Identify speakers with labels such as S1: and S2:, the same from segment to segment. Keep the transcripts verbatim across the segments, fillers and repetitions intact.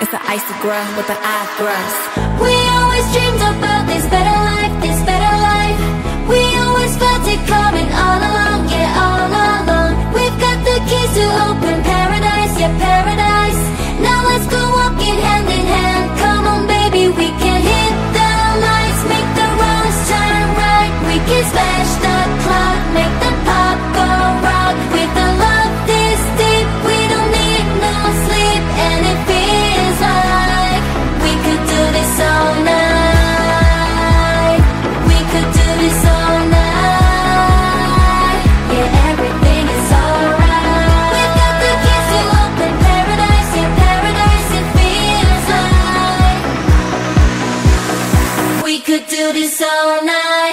S1: just an icy girl with an eyebrows.
S2: We always dreamed about this better life, this better life. We always felt it coming all along, yeah, all along. We've got the keys to open paradise, yeah, paradise. Now let's go walking hand in hand. Come on, baby, we can hit the lights, make the wrongs turn right. We can smash the clock, make the pop go rock. With the love this deep, we don't need no sleep, and it feels like we could do this all night. We could do this all night. Yeah, everything is alright. We've got the keys to open paradise, yeah, paradise. It feels like we could do this all night.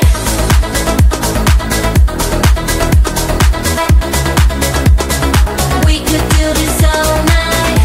S2: We could do this all night.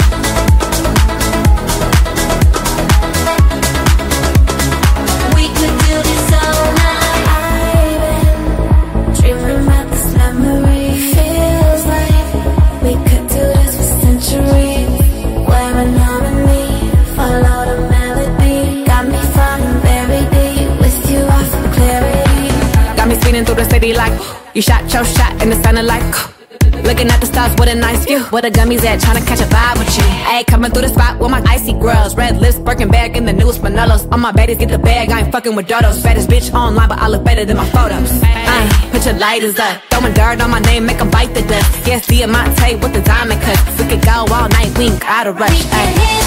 S2: We could do this all night.
S3: I've been dreaming about this memory. Feels like we could do this for centuries. Wearing harmony, follow the melody. Got me falling very deep with you, I feel clarity.
S1: Got me speeding through the city like you shot your shot and it sounded like looking at the stars with a nice view. Where the gummies at, trying to catch a vibe with you. Ayy, coming through the spot with my icy girls. Red lips, Birkin bag in the newest Manelos. All my baddies get the bag, I ain't fucking with dodos. Baddest bitch online, but I look better than my photos. Ayy, put your lighters up, throwing dirt on my name, make 'em bite the dust. Yes, Diamante with the diamond cuts. We could go all night, we ain't gotta rush.
S2: We can
S1: Ayy.
S2: hit